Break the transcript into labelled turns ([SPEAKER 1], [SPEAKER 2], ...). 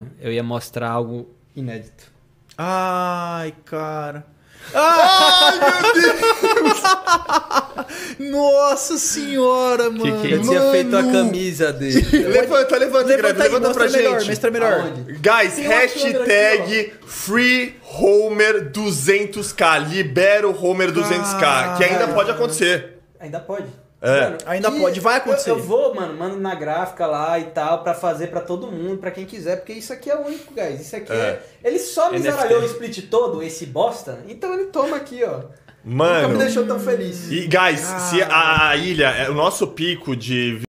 [SPEAKER 1] Eu ia mostrar algo inédito.
[SPEAKER 2] Ai, cara. Ai, meu Deus! Nossa senhora, mano.
[SPEAKER 1] Eu tinha feito a camisa dele.
[SPEAKER 3] Levanta, Greve, levanta pra gente.
[SPEAKER 2] Mostra melhor.
[SPEAKER 1] Aonde?
[SPEAKER 3] Guys,
[SPEAKER 2] Tem uma câmera
[SPEAKER 3] hashtag FreeHomer200k. Libera o Homer 200k, que ainda pode acontecer.
[SPEAKER 1] Ainda pode.
[SPEAKER 3] É.
[SPEAKER 1] Mano,
[SPEAKER 2] Ainda
[SPEAKER 1] e
[SPEAKER 2] pode, vai acontecer.
[SPEAKER 1] Eu vou, mano na gráfica lá e tal, pra fazer pra todo mundo, pra quem quiser, porque isso aqui é único, guys. Isso aqui é... Ele só me NFT. zaralhou o split todo, esse bosta, então ele toma aqui, ó. Nunca me
[SPEAKER 3] Mano.
[SPEAKER 1] deixou tão feliz.
[SPEAKER 3] E, guys, se a ilha, o nosso pico de